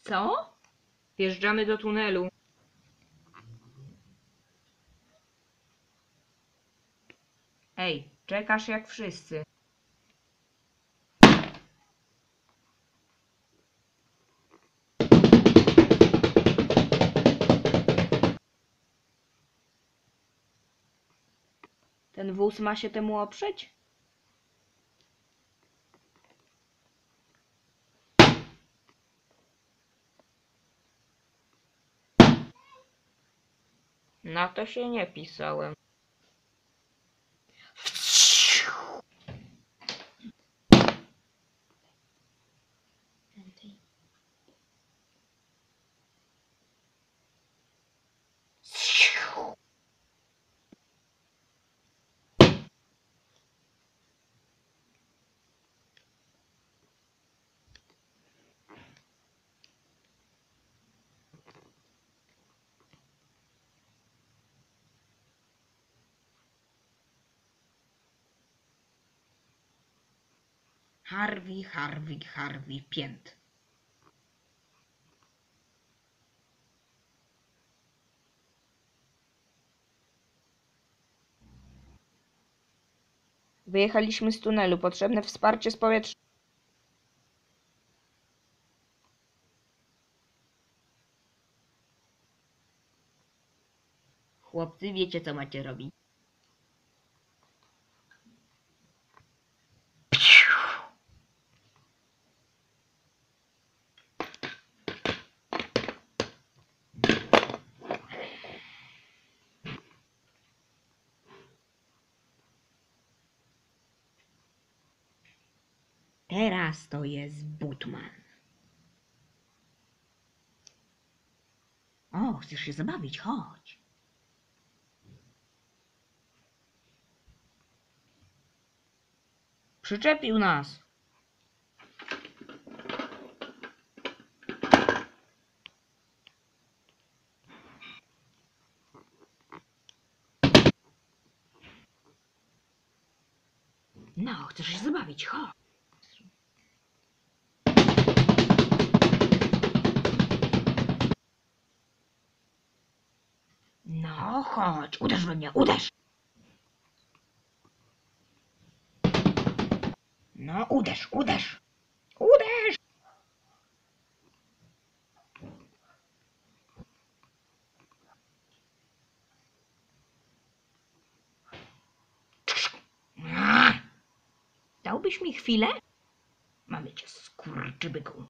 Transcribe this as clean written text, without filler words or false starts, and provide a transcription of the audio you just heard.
Co? Wjeżdżamy do tunelu. Ej, czekasz jak wszyscy. Ten wóz ma się temu oprzeć? Na to się nie pisałem. Harvey, pięt. Wyjechaliśmy z tunelu. Potrzebne wsparcie z powietrza. Chłopcy, wiecie co macie robić. Teraz to jest Butman. O, chcesz się zabawić? Chodź. Przyczepił nas. No, chcesz się zabawić? Chodź. No, chodź. Uderz we mnie, uderz. No, uderz, uderz. Uderz! Dałbyś mi chwilę? Mamy cię, skurczybyku.